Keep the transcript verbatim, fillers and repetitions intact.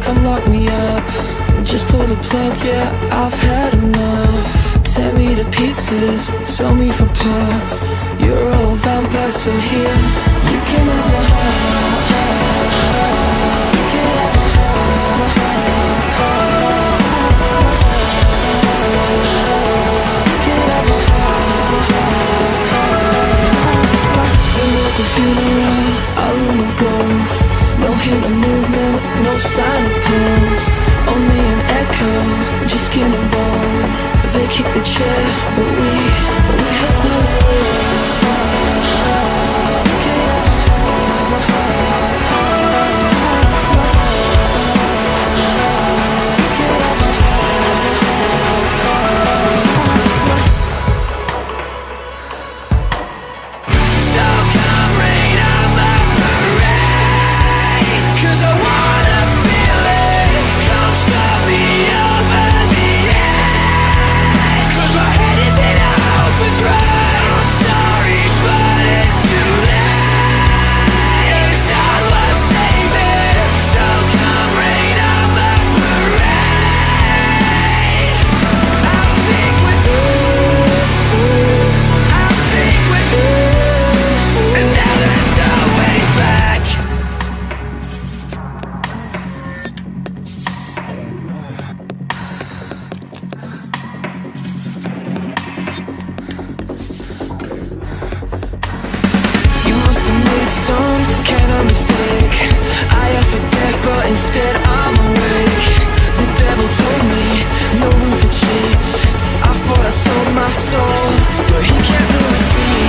come lock me up, just pull the plug, yeah, I've had enough. Tear me to pieces, sell me for parts. You're all vampires, so here you can have my heart. You can have my heart. The world's a funeral, a room of ghosts. No hint of movement, no sign of pulse. Only an echo, just skin and bone. They kick the chair, but we, but we have to instead I'm awake. The devil told me, no room for cheats. I thought I told my soul, but he kept me asleep.